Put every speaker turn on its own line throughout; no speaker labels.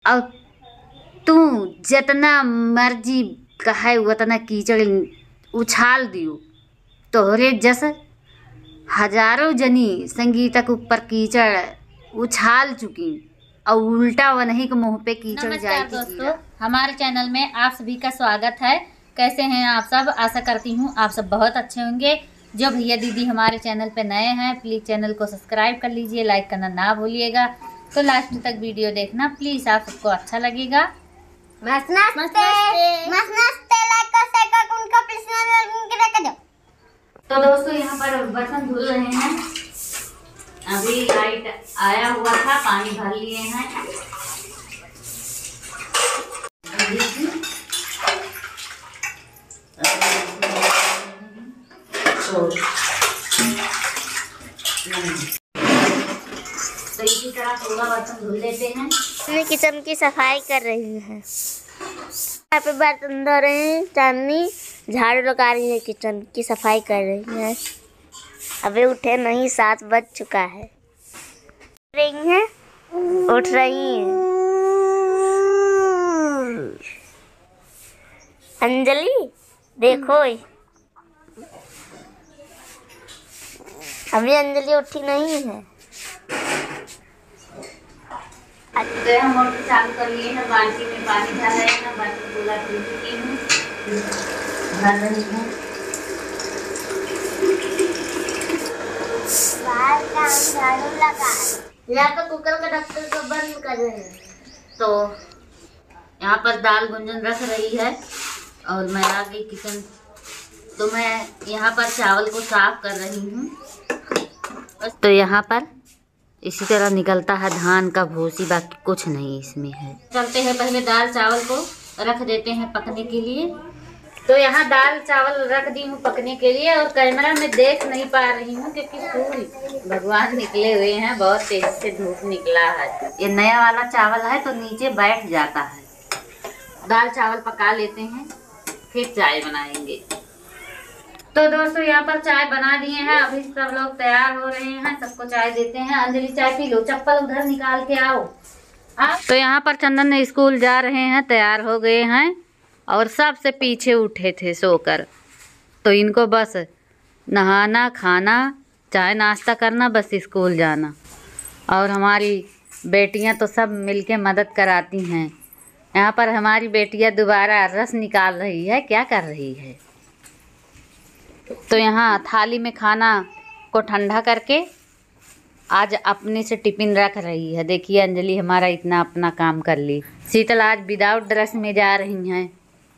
और तू जितना मर्जी कहे उतना कीचड़ उछाल दियो। तोहरे जस हजारों जनी संगीता के ऊपर कीचड़ उछाल चुकी और उल्टा वही के मुंह पे कीचड़ जाए।
नमस्कार दोस्तों, हमारे चैनल में आप सभी का स्वागत है। कैसे हैं आप सब? आशा करती हूँ आप सब बहुत अच्छे होंगे। जो भैया दीदी हमारे चैनल पे नए हैं प्लीज़ चैनल को सब्सक्राइब कर लीजिए, लाइक करना ना भूलिएगा। तो लास्ट तक वीडियो देखना प्लीज़, आप सबको अच्छा लगेगा। तो दोस्तों यहाँ पर बर्तन धुल रहे हैं। अभी लाइट आया हुआ था, पानी भर लिए हैं। तो इसी तरह थोड़ा बर्तन धुल लेते हैं।
किचन की सफाई कर रही है। यहाँ पे बर्तन धो रहे हैं, चांदनी झाड़ू लगा रही है, किचन की सफाई कर रही है। अभी उठे नहीं, 7 बज चुका है। उठ रही है। अंजलि देखो, अभी अंजलि उठी नहीं है।
हम मोटर चालू कर लिए हैं, बाल्टी में पानी भर रहे हैं, बर्तन धुला धुल चुकी हूँ, भर रही हूँ।
यहाँ पर कुकर का ढक्कन को बंद कर रहे हैं।
तो यहाँ पर दाल गुंजन रख रही है और मैं आ गई किचन। तो मैं यहाँ पर चावल को साफ कर रही हूँ। तो यहाँ पर इसी तरह निकलता है धान का भूसी, बाकी कुछ नहीं इसमें है। चलते हैं, पहले दाल चावल को रख देते हैं पकने के लिए। तो यहाँ दाल चावल रख दी हूँ पकने के लिए और कैमरा में देख नहीं पा रही हूँ क्योंकि सूर्य भगवान निकले हुए हैं, बहुत तेज से धूप निकला है। ये नया वाला चावल है तो नीचे बैठ जाता है। दाल चावल पका लेते हैं, फिर चाय बनाएंगे। तो दोस्तों यहाँ पर चाय बना दिए हैं, अभी सब लोग तैयार हो रहे हैं, सबको चाय देते हैं। अंजलि चाय पी लो, चप्पल उधर निकाल के आओ आप। तो यहाँ पर चंदन ने स्कूल जा रहे हैं, तैयार हो गए हैं और सबसे पीछे उठे थे सोकर। तो इनको बस नहाना, खाना, चाय नाश्ता करना, बस स्कूल जाना। और हमारी बेटियाँ तो सब मिलके मदद कराती हैं। यहाँ पर हमारी बेटियाँ दोबारा रस निकाल रही है, क्या कर रही है। तो यहाँ थाली में खाना को ठंडा करके आज अपने से टिफिन रख रही है। देखिए अंजलि हमारा इतना अपना काम कर ली। शीतल आज विदाउट ड्रेस में जा रही हैं।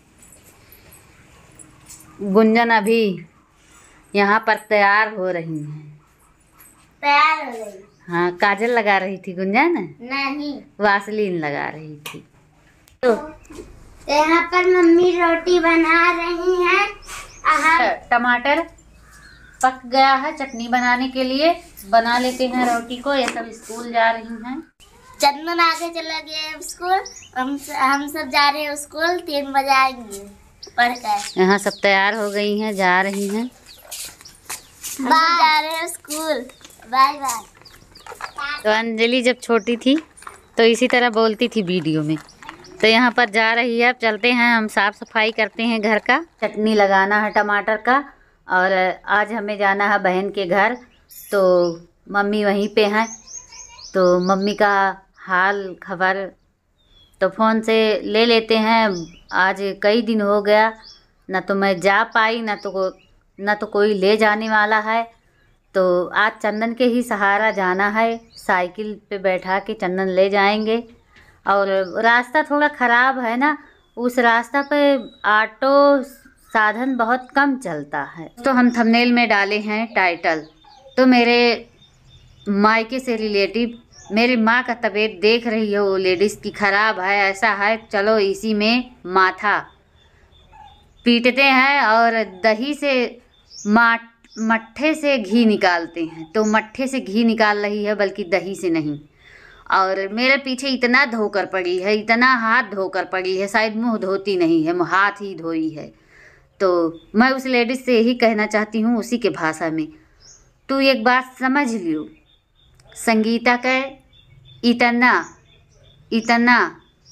गुंजन अभी यहाँ पर तैयार हो रही हैं।
तैयार हो गई?
हाँ, काजल लगा रही थी गुंजन,
नहीं
वासलीन लगा रही थी।
तो यहाँ पर मम्मी रोटी बना रही हैं।
टमाटर पक गया है, चटनी बनाने के लिए बना लेते हैं रोटी को। ये सब स्कूल जा रही हैं।
चंदन आगे चला गया स्कूल, हम सब जा रहे हैं स्कूल। 3 बजे आएंगे पढ़कर।
यहाँ सब तैयार हो गई हैं, जा रही हैं।
बाय, जा रहे हैं स्कूल। Bye bye.
तो अंजलि जब छोटी थी तो इसी तरह बोलती थी वीडियो में। तो यहाँ पर जा रही है। अब चलते हैं, हम साफ़ सफाई करते हैं घर का। चटनी लगाना है टमाटर का और आज हमें जाना है बहन के घर। तो मम्मी वहीं पे हैं, तो मम्मी का हाल खबर तो फ़ोन से ले लेते हैं। आज कई दिन हो गया, ना तो मैं जा पाई, ना तो कोई ले जाने वाला है। तो आज चंदन के ही सहारा जाना है। साइकिल पे बैठा के चंदन ले जाएंगे। और रास्ता थोड़ा ख़राब है ना, उस रास्ता पे ऑटो साधन बहुत कम चलता है। तो हम थंबनेल में डाले हैं टाइटल। तो मेरे मायके से रिलेटिव मेरी माँ का तबीयत देख रही है, वो लेडीज़ की ख़राब है, ऐसा है, चलो इसी में माथा पीटते हैं और दही से मट्ठे से घी निकालते हैं। तो मट्ठे से घी निकाल रही है, बल्कि दही से नहीं। और मेरे पीछे इतना धोकर पड़ी है, इतना हाथ धोकर पड़ी है, शायद मुंह धोती नहीं है, हाथ ही धोई है। तो मैं उस लेडीज़ से यही कहना चाहती हूँ उसी के भाषा में, तू एक बात समझ लियो, संगीता का इतना इतना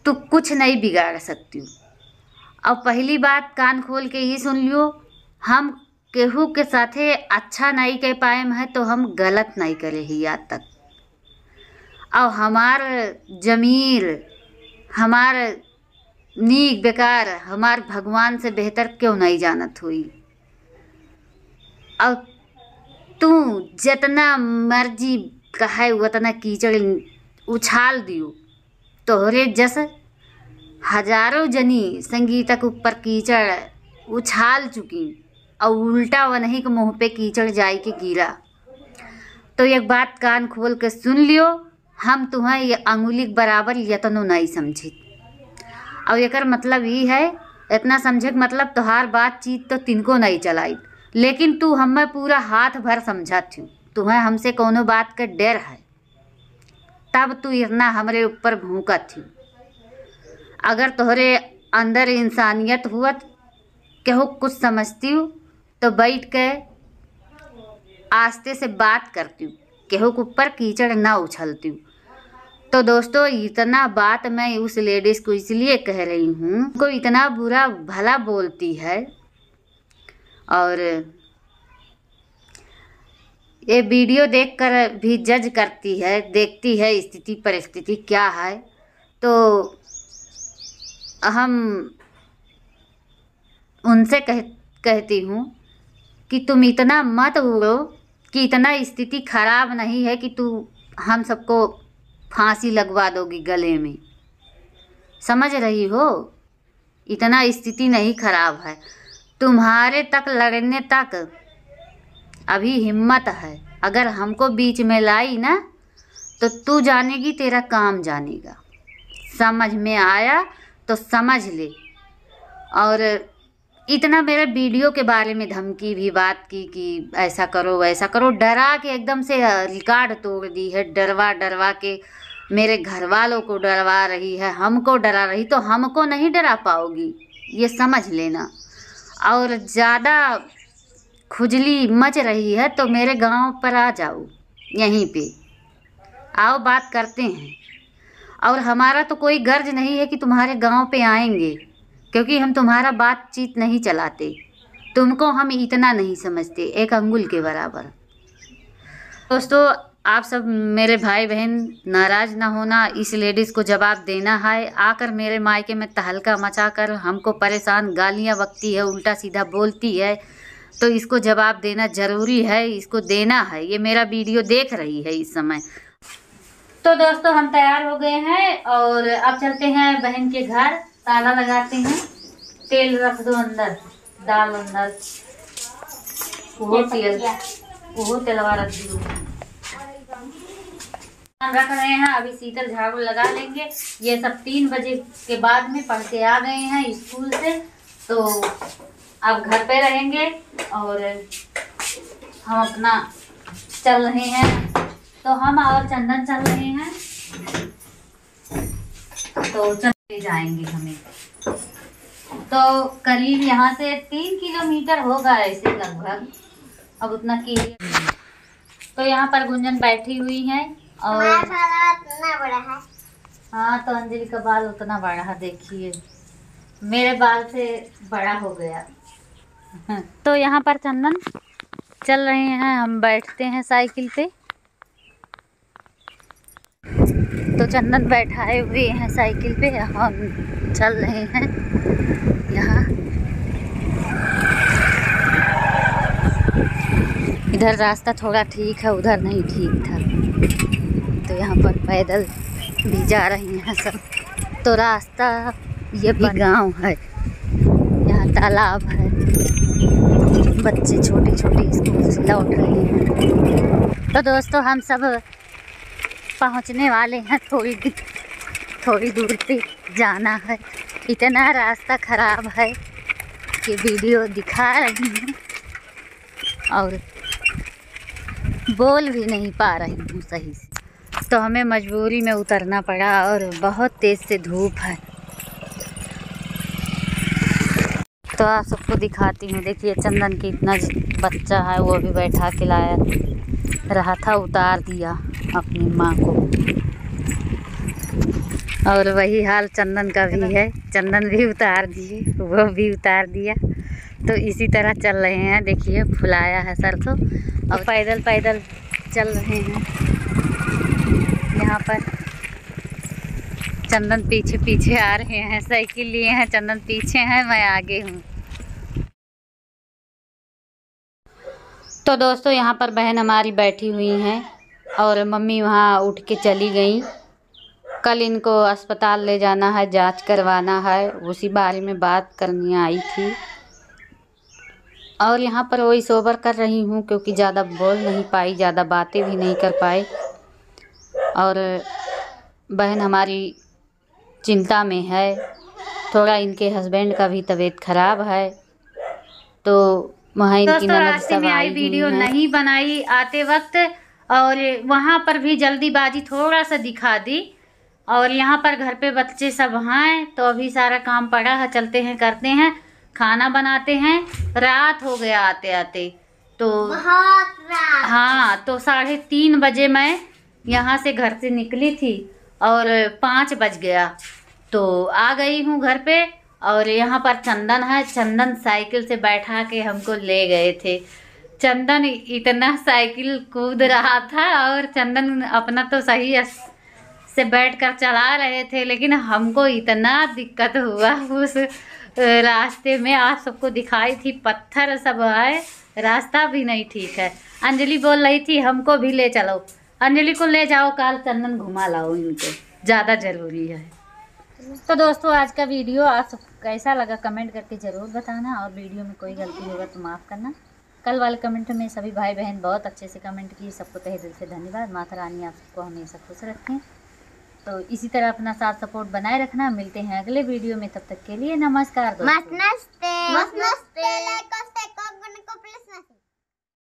तो कुछ नहीं बिगाड़ सकती हूँ। और पहली बात कान खोल के ये सुन लियो, हम केहू के साथे अच्छा नहीं कह पाए हैं तो हम गलत नहीं करे ही आज तक। और हमार जमीर, हमार नीक बेकार, हमार भगवान से बेहतर क्यों नहीं जानत हुई। और तू जितना मर्जी कहे उतना कीचड़ उछाल दियो, तोहरे जस हजारों जनी संगीता के ऊपर कीचड़ उछाल चुकी और उल्टा वनही के मुँह पे कीचड़ जाए के गिरा। तो एक बात कान खोल के सुन लियो, हम तुम्हें ये अंगुली बराबर यतनो नहीं समझी। और एकर मतलब ये है, इतना समझे के मतलब तोहार बातचीत तो तिनको नहीं चलाई, लेकिन तू हमें पूरा हाथ भर समझा थी। तुम्हें हमसे कोनो बात का डर है, तब तू इतना हमरे ऊपर भूका थी। अगर तोहरे अंदर इंसानियत हुआ, केहू कुछ समझती हूँ तो बैठ के आस्ते से बात करती हूँ, केहू के ऊपर कीचड़ ना उछलती हूँ। तो दोस्तों, इतना बात मैं उस लेडीज़ को इसलिए कह रही हूँ, को इतना बुरा भला बोलती है और ये वीडियो देखकर भी जज करती है, देखती है स्थिति परिस्थिति क्या है। तो हम उनसे कहती हूँ कि तुम इतना मत उड़ो कि इतना स्थिति खराब नहीं है कि तू हम सबको फांसी लगवा दोगी गले में। समझ रही हो, इतना स्थिति नहीं खराब है। तुम्हारे तक लड़ने तक अभी हिम्मत है। अगर हमको बीच में लाई ना तो तू जानेगी, तेरा काम जानेगा। समझ में आया तो समझ ले। और इतना मेरे वीडियो के बारे में धमकी भी बात की कि ऐसा करो वैसा करो, डरा के एकदम से रिकॉर्ड तोड़ दी है। डरवा डरवा के मेरे घर वालों को डरवा रही है, हमको डरा रही, तो हमको नहीं डरा पाओगी, ये समझ लेना। और ज़्यादा खुजली मच रही है तो मेरे गांव पर आ जाओ, यहीं पे आओ, बात करते हैं। और हमारा तो कोई गर्ज नहीं है कि तुम्हारे गांव पे आएंगे, क्योंकि हम तुम्हारा बातचीत नहीं चलाते। तुमको हम इतना नहीं समझते, एक अंगुल के बराबर। दोस्तों, आप सब मेरे भाई बहन नाराज़ ना होना, इस लेडीज़ को जवाब देना है। आकर मेरे मायके में तहलका मचाकर हमको परेशान, गालियाँ बकती है, उल्टा सीधा बोलती है, तो इसको जवाब देना ज़रूरी है, इसको देना है। ये मेरा वीडियो देख रही है इस समय। तो दोस्तों, हम तैयार हो गए हैं और अब चलते हैं बहन के घर, ताला लगाते हैं। तेल रख दो अंदर, डाल अंदर, वो तेलवा रख दो। हम रख रहे हैं, अभी शीतल झाड़ू लगा लेंगे। ये सब 3 बजे के बाद में पढ़ के आ गए हैं स्कूल से, तो अब घर पे रहेंगे और हम अपना चल रहे हैं। तो हम और चंदन चल रहे हैं, तो चलते जाएंगे हमें। तो करीब यहाँ से 3 किलोमीटर होगा ऐसे लगभग, अब उतना की। तो यहाँ पर गुंजन बैठी हुई है और
इतना बड़ा है।
हाँ, तो अंजलि का बाल उतना बड़ा है, देखिए मेरे बाल से बड़ा हो गया। तो यहाँ पर चंदन चल रहे हैं, हम बैठते हैं साइकिल पे। तो चंदन बैठाए हुए हैं साइकिल पे, हम चल रहे हैं यहाँ। इधर रास्ता थोड़ा ठीक है, उधर नहीं ठीक था, तो यहाँ पर पैदल भी जा रही हैं सब। तो रास्ता, ये भी गांव है, यहाँ तालाब है, बच्चे छोटी छोटी स्कूल से लौट रहे हैं। तो दोस्तों, हम सब पहुँचने वाले हैं, थोड़ी दूर पे जाना है। इतना रास्ता ख़राब है कि वीडियो दिखा रही हूँ और बोल भी नहीं पा रही हूँ सही से। तो हमें मजबूरी में उतरना पड़ा और बहुत तेज़ से धूप है। तो आप सबको दिखाती हूँ, देखिए चंदन की इतना बच्चा है, वो भी बैठा के लाया रहा था, उतार दिया अपनी माँ को। और वही हाल चंदन का भी है, चंदन भी उतार दिए, वो भी उतार दिया। तो इसी तरह चल रहे हैं। देखिए फुलाया है सरसों और पैदल पैदल चल रहे हैं। यहाँ पर चंदन पीछे पीछे आ रहे हैं, साइकिल लिए हैं, चंदन पीछे हैं, मैं आगे हूँ। तो दोस्तों यहाँ पर बहन हमारी बैठी हुई हैं और मम्मी वहाँ उठ के चली गई। कल इनको अस्पताल ले जाना है, जांच करवाना है, उसी बारे में बात करनी आई थी। और यहाँ पर वही सोबर कर रही हूँ क्योंकि ज़्यादा बोल नहीं पाई, ज़्यादा बातें भी नहीं कर पाए। और बहन हमारी चिंता में है, थोड़ा इनके हस्बैंड का भी तबीयत ख़राब है, तो वहाँ इनकी ननद सब आई वीडियो नहीं बनाई आते वक्त, और वहाँ पर भी जल्दीबाजी थोड़ा सा दिखा दी। और यहाँ पर घर पे बच्चे सब हैं, तो अभी सारा काम पड़ा है, चलते हैं करते हैं, खाना बनाते हैं। रात हो गया आते आते, तो
बहुत रात।
हाँ, तो 3:30 बजे मैं यहाँ से घर से निकली थी और 5 बज गया, तो आ गई हूँ घर पे। और यहाँ पर चंदन है, चंदन साइकिल से बैठा के हमको ले गए थे। चंदन इतना साइकिल कूद रहा था और चंदन अपना तो सही से बैठकर चला रहे थे, लेकिन हमको इतना दिक्कत हुआ उस रास्ते में। आज सबको दिखाई थी पत्थर सब है, रास्ता भी नहीं ठीक है। अंजलि बोल रही थी हमको भी ले चलो, अंजलि को ले जाओ, कल चंदन घुमा लाओ, इनको ज़्यादा ज़रूरी है। तो दोस्तों आज का वीडियो आप सब कैसा लगा कमेंट करके ज़रूर बताना, और वीडियो में कोई गलती होगा तो माफ़ करना। कल वाले कमेंट में सभी भाई बहन बहुत अच्छे से कमेंट किए, सबको तहे दिल से धन्यवाद। माता रानी आप सबको हमेशा खुश रखें। तो इसी तरह अपना साथ सपोर्ट बनाए रखना। मिलते हैं अगले वीडियो में, तब तक के लिए नमस्कार दोस्तों।
नमस्ते।